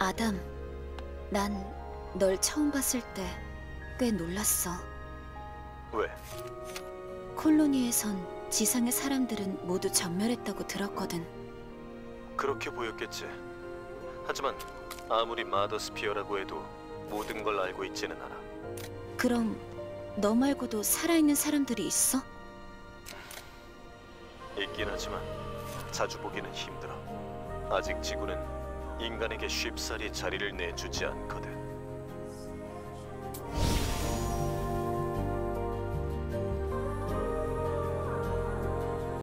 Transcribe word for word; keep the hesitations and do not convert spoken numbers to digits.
아담, 난 널 처음 봤을 때 꽤 놀랐어. 왜? 콜로니에선 지상의 사람들은 모두 전멸했다고 들었거든. 그렇게 보였겠지. 하지만 아무리 마더스피어라고 해도 모든 걸 알고 있지는 않아. 그럼 너 말고도 살아있는 사람들이 있어? 있긴 하지만 자주 보기는 힘들어. 아직 지구는 인간에게 쉽사리 자리를 내주지 않거든.